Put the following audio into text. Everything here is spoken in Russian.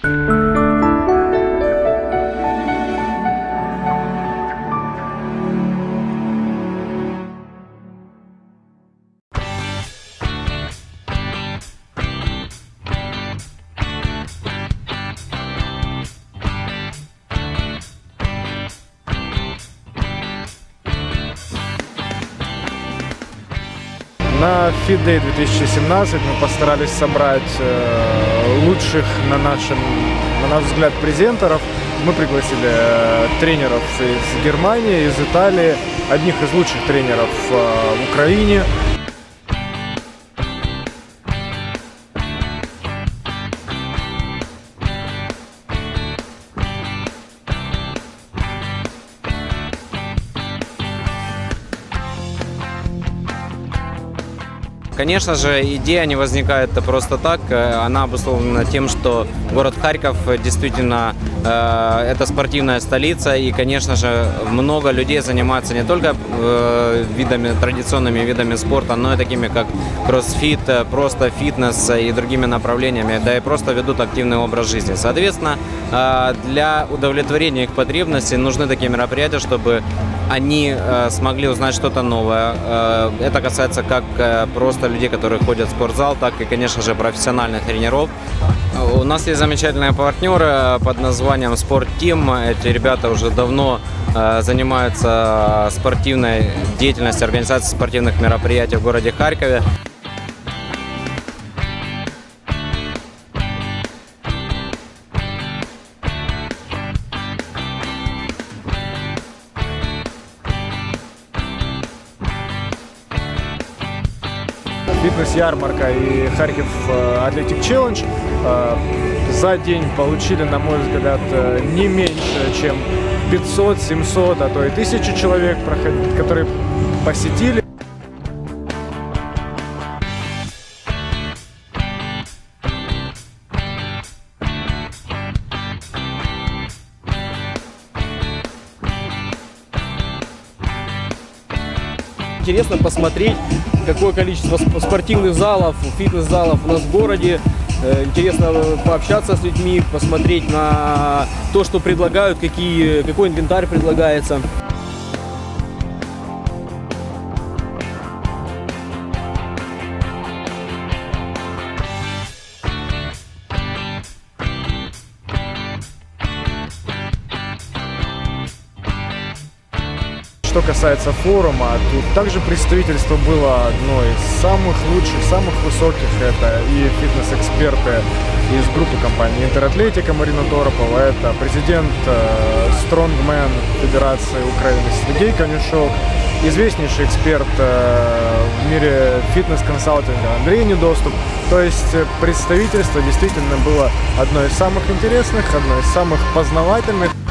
На Fit Day 2017 мы постарались собрать лучших, на наш взгляд, презентеров. Мы пригласили тренеров из Германии, из Италии, одних из лучших тренеров в Украине. Конечно же, идея не возникает просто так, она обусловлена тем, что город Харьков действительно это спортивная столица, и, конечно же, много людей занимаются не только традиционными видами спорта, но и такими как кроссфит, просто фитнес и другими направлениями, да и просто ведут активный образ жизни. Соответственно, для удовлетворения их потребностей нужны такие мероприятия, чтобы они смогли узнать что-то новое. Это касается как просто людей, которые ходят в спортзал, так и, конечно же, профессиональных тренеров. У нас есть замечательные партнеры под названием Sport Team. Эти ребята уже давно занимаются спортивной деятельностью, организацией спортивных мероприятий в городе Харькове. Фитнес-ярмарка и Харьков Athletic Challenge за день получили, на мой взгляд, не меньше, чем 500, 700, а то и 1000 человек, которые посетили. Интересно посмотреть, какое количество спортивных залов, фитнес-залов у нас в городе. Интересно пообщаться с людьми, посмотреть на то, что предлагают, какой инвентарь предлагается. Что касается форума, тут также представительство было одно из самых лучших, самых высоких. Это и фитнес-эксперты из группы компании Интератлетика Марина Торопова, это президент Strongman Федерации Украины Сергей Конюшок, известнейший эксперт в мире фитнес-консалтинга Андрей Недоступ. То есть представительство действительно было одно из самых интересных, одно из самых познавательных.